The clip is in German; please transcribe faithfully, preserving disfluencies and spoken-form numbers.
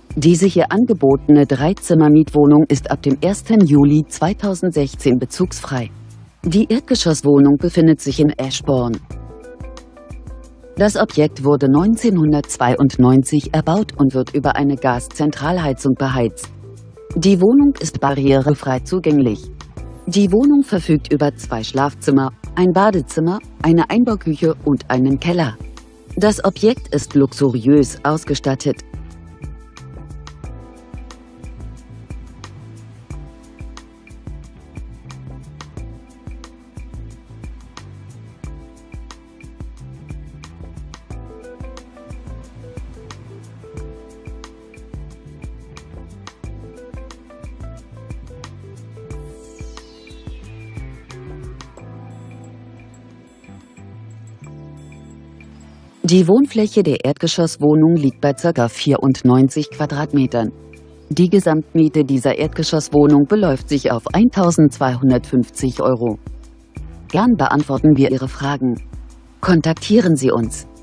Diese hier angebotene Dreizimmer-Mietwohnung ist ab dem ersten Juli zweitausendsechzehn bezugsfrei. Die Erdgeschosswohnung befindet sich in Eschborn. Das Objekt wurde neunzehnhundertzweiundneunzig erbaut und wird über eine Gaszentralheizung beheizt. Die Wohnung ist barrierefrei zugänglich. Die Wohnung verfügt über zwei Schlafzimmer, ein Badezimmer, eine Einbauküche und einen Keller. Das Objekt ist luxuriös ausgestattet. Die Wohnfläche der Erdgeschosswohnung liegt bei ca. vierundneunzig Quadratmetern. Die Gesamtmiete dieser Erdgeschosswohnung beläuft sich auf eintausendzweihundertfünfzig Euro. Gern beantworten wir Ihre Fragen. Kontaktieren Sie uns.